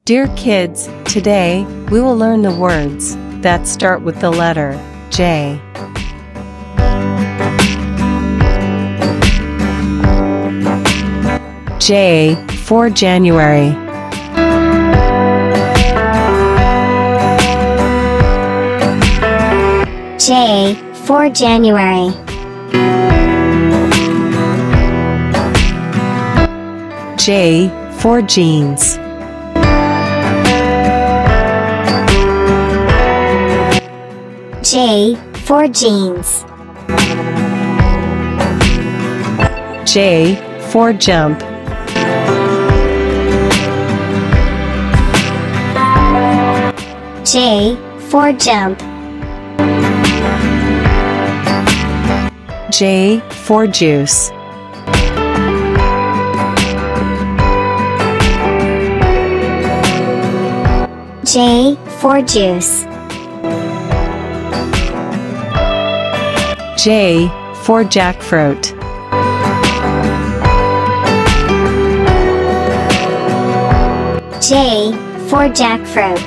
Dear kids, today, we will learn the words that start with the letter J. J for January. J for January. J for jeans. J for jeans. J for jump. J for jump. J for juice. J for juice. J for jackfruit. J for jackfruit.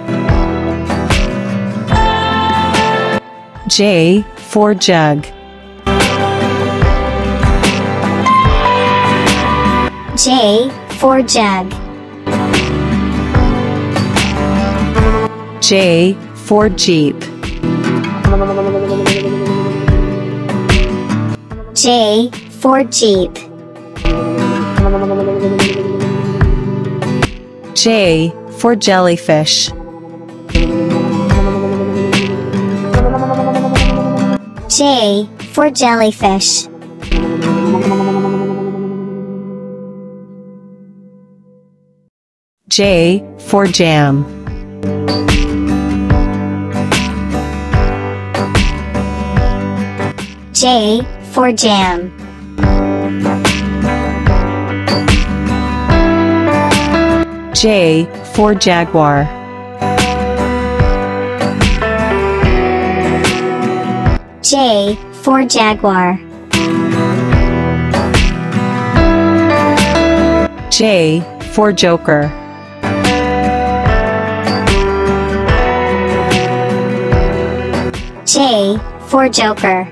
J for jug. J for jug. J for jeep. J for jeep. J for jellyfish. J for jellyfish. J for jam. J for jam. J for jaguar. J for jaguar. J for joker. J for joker.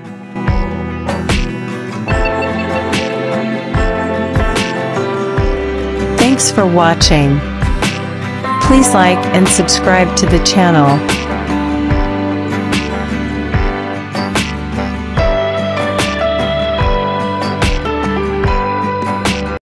Thanks for watching. Please like and subscribe to the channel.